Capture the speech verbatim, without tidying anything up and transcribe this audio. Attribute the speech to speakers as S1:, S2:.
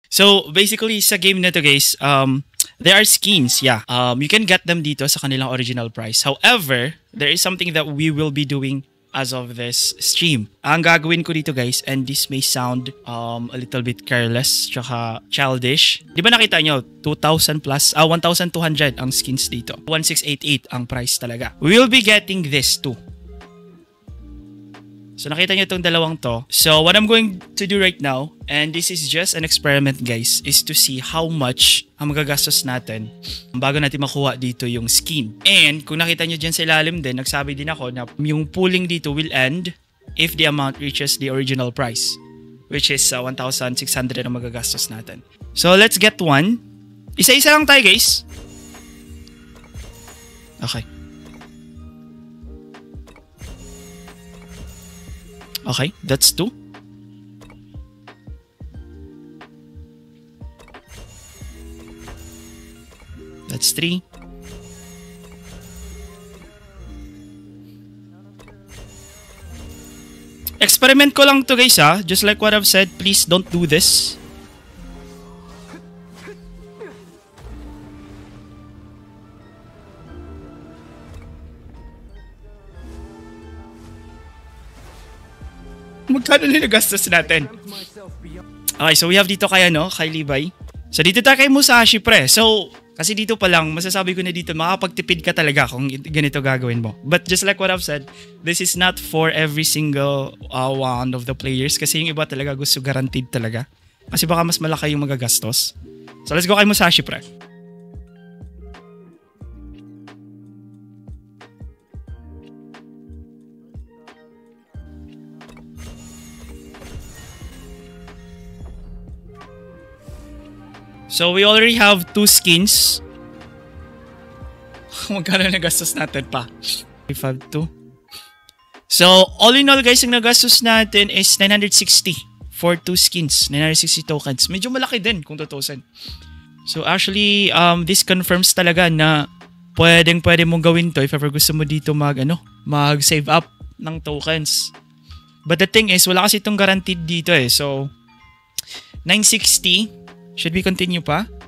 S1: So, basically, sa game na to guys, um, there are skins, yeah. Um, you can get them dito sa kanilang original price. However, there is something that we will be doing as of this stream. Ang gagawin ko dito guys, and this may sound um, a little bit careless, tsaka childish. Di ba nakita nyo, two thousand plus, ah, one thousand two hundred ang skins dito. one thousand six hundred eighty-eight ang price talaga. We will be getting this too. So nakita nyo itong dalawang to. So what I'm going to do right now, and this is just an experiment guys, is to see how much ang magagastos natin bago natin makuha dito yung skin. And kung nakita nyo dyan sa ilalim din, nagsabi din ako na yung pooling dito will end if the amount reaches the original price, which is uh, one thousand six hundred ang magagastos natin. So let's get one. Isa-isa lang tayo guys. Okay. Okay, that's two. That's three. Experiment ko lang to guys ha. Just like what I've said, please don't do this. Magkano na nagastos natin? Okay, so we have dito kay ano, kay Levi. So dito tayo kay Musashi pre. So, kasi dito pa lang, masasabi ko na dito, makapagtipid ka talaga kung ganito gagawin mo. But just like what I've said, this is not for every single uh, one of the players. Kasi yung iba talaga gusto guaranteed talaga. Kasi baka mas malaki yung magagastos. So let's go kay Musashi pre. So we already have two skins. Magkano nagastos natin pa? five two. So all in all guys, ang nagastos natin is nine hundred sixty for two skins. nine hundred sixty tokens. Medyo malaki din kung tutusin. So actually, um, this confirms talaga na pwedeng pwede mong gawin to if ever gusto mo dito mag, ano, mag save up ng tokens. But the thing is, wala kasi itong guaranteed dito eh. So nine sixty. Should we continue pa?